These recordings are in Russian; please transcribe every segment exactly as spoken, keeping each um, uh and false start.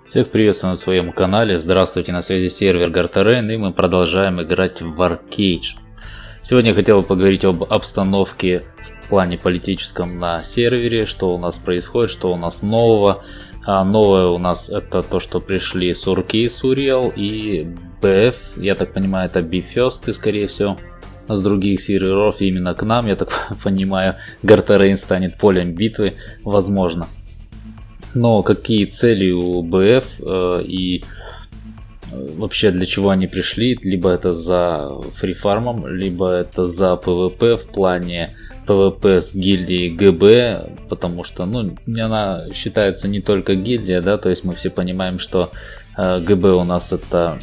Всех приветствую на своем канале. Здравствуйте, на связи сервер Gartaren, и мы продолжаем играть в Warcage. Сегодня я хотел поговорить об обстановке в плане политическом на сервере, что у нас происходит, что у нас нового. А новое у нас это то, что пришли Сурки, Суриал и би эф, я так понимаю, это Bifrost, скорее всего, с других серверов именно к нам, я так понимаю, Gartaren станет полем битвы, возможно. Но какие цели у би эф э, и вообще для чего они пришли? Либо это за фрифармом, либо это за пвп в плане пвп с гильдией джи би, потому что ну, она считается не только гильдия, да, то есть мы все понимаем, что э, джи би у нас это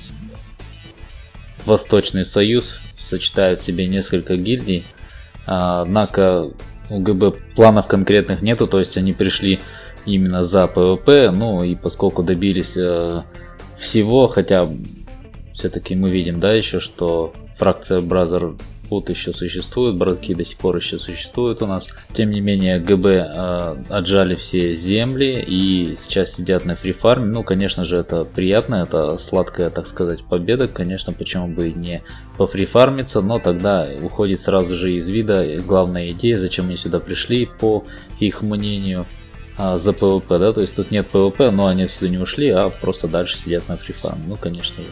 Восточный Союз, сочетает в себе несколько гильдий, а, однако у джи би планов конкретных нету, то есть они пришли именно за пвп, ну и поскольку добились э, всего, хотя все-таки мы видим, да, еще что фракция Brotherhood еще существует, братки до сих пор еще существуют у нас, тем не менее джи би э, отжали все земли и сейчас сидят на фрифарме. Ну, конечно же, это приятно, это сладкая, так сказать, победа, конечно, почему бы не пофрифармиться, но тогда уходит сразу же из вида главная идея, зачем они сюда пришли, по их мнению, за пвп, да, то есть тут нет пвп, но они отсюда не ушли, а просто дальше сидят на фрифарме, ну, конечно же.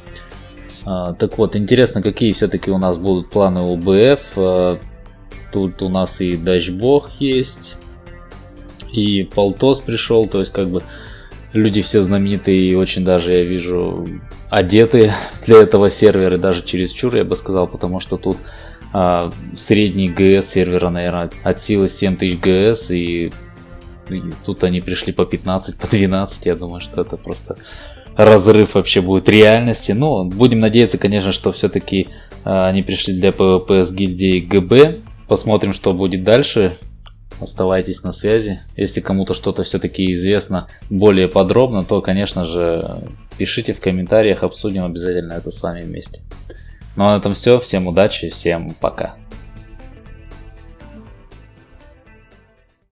А, так вот, интересно, какие все-таки у нас будут планы у би эф. А, тут у нас и Дачбог есть, и Полтос пришел, то есть как бы люди все знаменитые и очень даже, я вижу, одетые для этого сервера, даже чересчур, я бы сказал, потому что тут а, средний ГС сервера, наверное, от силы семь тысяч ГС, и И тут они пришли по пятнадцать, по двенадцать, я думаю, что это просто разрыв вообще будет реальности. Но будем надеяться, конечно, что все-таки э, они пришли для пвп с гильдией джи би. Посмотрим, что будет дальше. Оставайтесь на связи. Если кому-то что-то все-таки известно более подробно, то, конечно же, пишите в комментариях, обсудим обязательно это с вами вместе. Ну а на этом все. Всем удачи, всем пока.